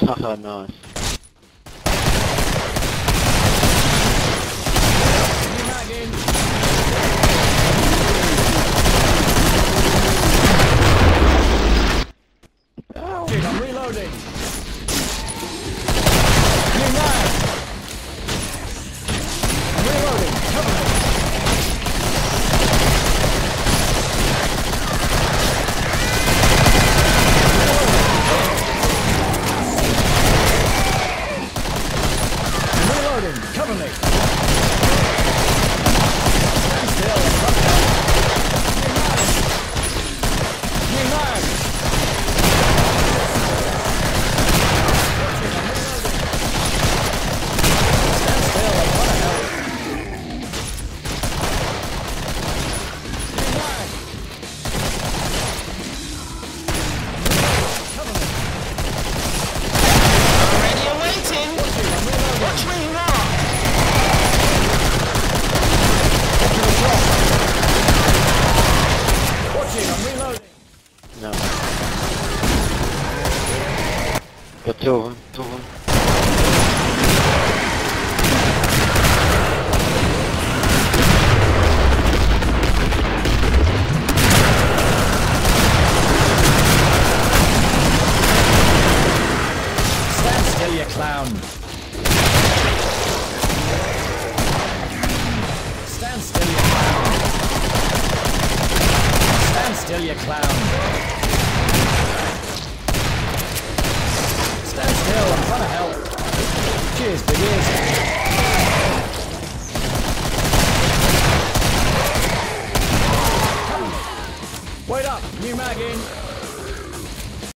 Haha, nice. New mag in. Dude, I'm reloading. New mag. I'm reloading. Cover me. Cover me! Stand still and run out! New mag! Stand still and run out! New mag! Cover me! Already awaiting! Watch me rock! I'm reloading. No. Got two of them, two of them. Stand still, you clown. Stand still, you clown. Stand still, you clown. Stand still, I'm trying to help. Cheers, big ears. Wait up, new mag in.